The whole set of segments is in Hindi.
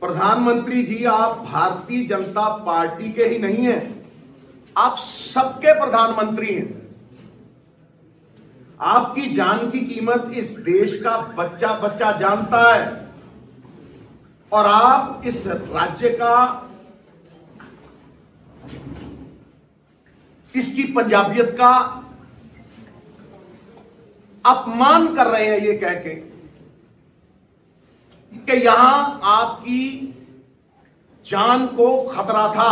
प्रधानमंत्री जी, आप भारतीय जनता पार्टी के ही नहीं हैं, आप सबके प्रधानमंत्री हैं। आपकी जान की कीमत इस देश का बच्चा बच्चा जानता है और आप इस राज्य का, इसकी पंजाबियत का अपमान कर रहे हैं ये कह के कि यहां आपकी जान को खतरा था।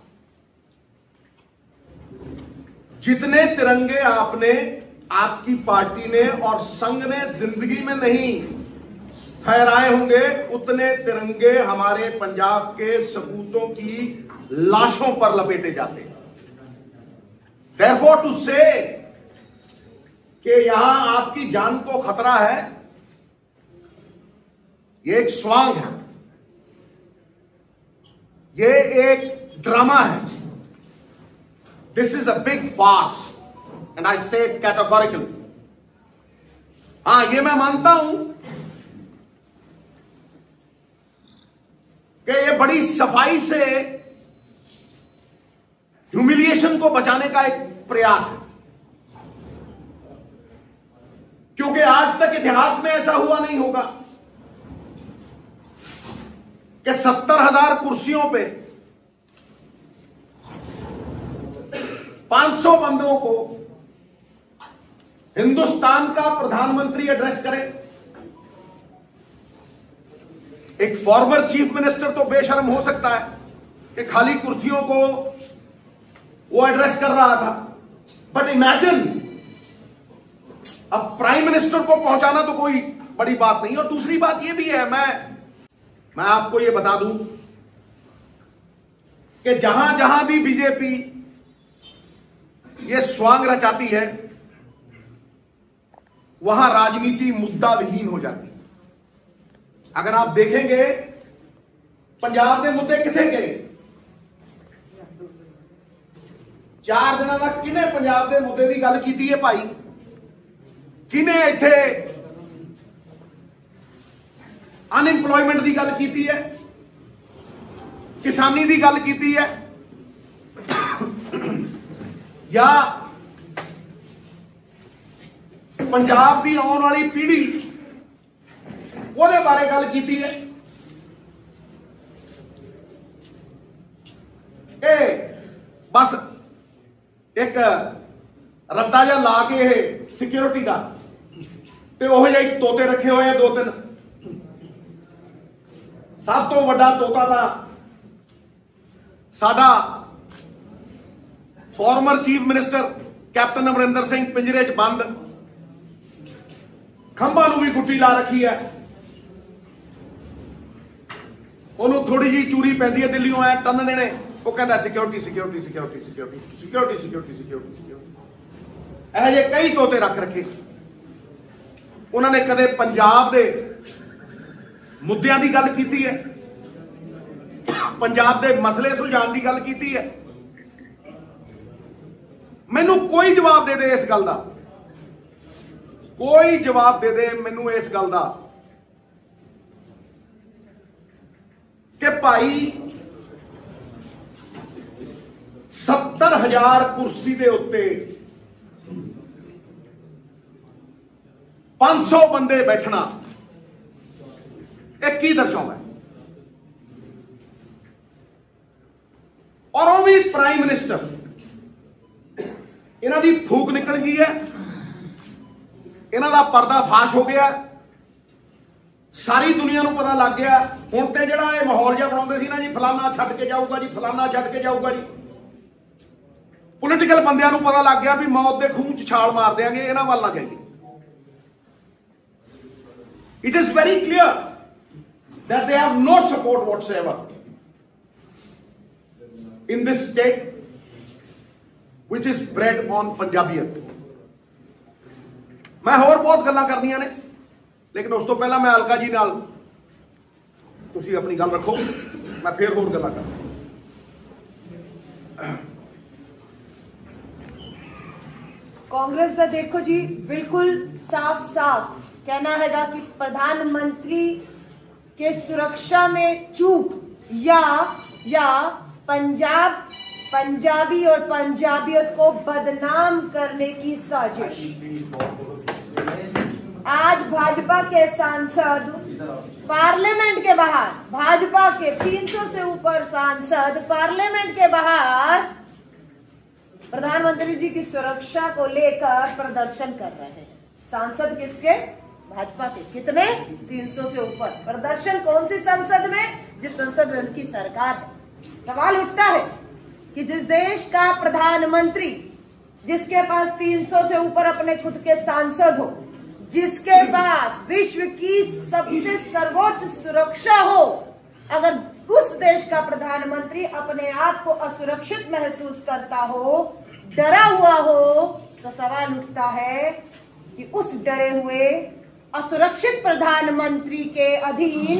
जितने तिरंगे आपने, आपकी पार्टी ने और संघ ने जिंदगी में नहीं फहराए होंगे, उतने तिरंगे हमारे पंजाब के सपूतों की लाशों पर लपेटे जाते हैं। Therefore to say कि यहां आपकी जान को खतरा है, ये एक स्वांग है, ये एक ड्रामा है। This is a big farce and I say categorically. हां, ये मैं मानता हूं कि ये बड़ी सफाई से ह्यूमिलिएशन को बचाने का एक प्रयास है, क्योंकि आज तक इतिहास में ऐसा हुआ नहीं होगा कि 70,000 कुर्सियों पे 500 बंदों को हिंदुस्तान का प्रधानमंत्री एड्रेस करे। एक फॉर्मर चीफ मिनिस्टर तो बेशर्म हो सकता है कि खाली कुर्सियों को वो एड्रेस कर रहा था, बट इमेजिन अब प्राइम मिनिस्टर को पहुंचाना तो कोई बड़ी बात नहीं। और दूसरी बात ये भी है, मैं आपको ये बता दूं कि जहां जहां भी बीजेपी ये स्वांग रचाती है, वहां राजनीति मुद्दा विहीन हो जाती है। अगर आप देखेंगे पंजाब के मुद्दे किथे गए, 4 दिनों तक किने पंजाब के मुद्दे की गल की है भाई? किने इत्थे अनएम्प्लॉयमेंट की गल की है, किसानी की गल की है, या पंजाब की आने वाली पीढ़ी ਉਹਦੇ बारे गल की है? बस एक रद्दा जा ला के सिक्योरिटी का ते ओह जिहे तोते रखे हुए हैं 2-3। सब तो वड्डा तोता था साडा former chief minister captain Amarinder Singh, पिंजरे च बंद, खंभा नूं भी गुट्टी ला रखी है, ਉਹਨੂੰ थोड़ी जी चूरी पैंदी है, दिल्ली आया टन देने, वो कहता security security security security security security security security. ऐसे कई तोते रख रखे। उन्होंने कदे पंजाब के मुद्दों की गल की है, पंजाब के मसले सुलझाने की गल की है? मैनू कोई जवाब दे दे इस गल का, कोई जवाब दे दे मैनू इस गल का कि भाई 70,000 कुर्सी के उत्ते 500 बंदे बैठना एक की दर्शाता है? और वो भी प्राइम मिनिस्टर। इन्हां दी फूक निकल गई है, इन्हां दा पर्दा फाश हो गया, सारी दुनिया को पता लग गया। हुण ते जिहड़ा ये माहौल जिहा बनाउंदे सी ना जी, फलाना छड्ड के जाऊगा जी, फलाना छड्ड के जाऊगा जी, पोलिटिकल बंदियां नूं पता लग गया भी मौत के खूह च छाल मार देंगे, इन्हां वल ना जाइए। It is very clear that they have no support whatsoever in this state which is bred on पंजाबियत। मैं होर बहुत गल्लां करनियां ने, लेकिन उस तो पहला मैं अलका जी नाल तुसी अपनी गल रखो, मैं फिर होर गल्लां करां। कांग्रेस का देखो जी बिल्कुल साफ साफ कहना हैगा कि प्रधानमंत्री के सुरक्षा में चूक या पंजाबी और पंजाबियत को बदनाम करने की साजिश। आज भाजपा के सांसद पार्लियामेंट के बाहर, भाजपा के 300 से ऊपर सांसद पार्लियामेंट के बाहर प्रधानमंत्री जी की सुरक्षा को लेकर प्रदर्शन कर रहे हैं। सांसद किसके? भाजपा के। कितने? 300 से ऊपर। प्रदर्शन कौन सी संसद में? जिस संसद में उनकी सरकार है। सवाल उठता है कि जिस देश का प्रधानमंत्री, जिसके पास 300 से ऊपर अपने खुद के सांसद हो, जिसके पास विश्व की सबसे सर्वोच्च सुरक्षा हो, अगर उस देश का प्रधानमंत्री अपने आप को असुरक्षित महसूस करता हो, डरा हुआ हो, तो सवाल उठता है कि उस डरे हुए असुरक्षित प्रधानमंत्री के अधीन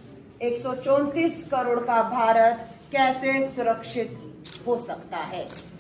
134 करोड़ का भारत कैसे सुरक्षित हो सकता है।